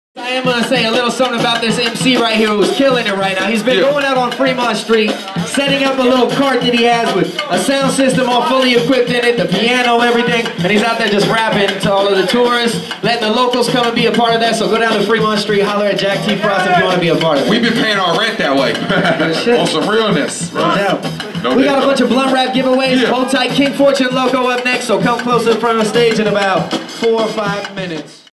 I am going to say a little something about this MC right here who's killing it right now. He's been going out on Fremont Street, setting up a little cart that he has with a sound system all fully equipped in it, the piano, everything, and he's out there just rapping to all of the tourists, letting the locals come and be a part of that. So go down to Fremont Street, holler at Jack T. Frost if you want to be a part of it. We've been paying our rent that way. On some realness. No doubt. We got a bunch of blunt wrap giveaways. Hold tight, King Fortune logo up next, so come close to the front of the stage in about 4 or 5 minutes.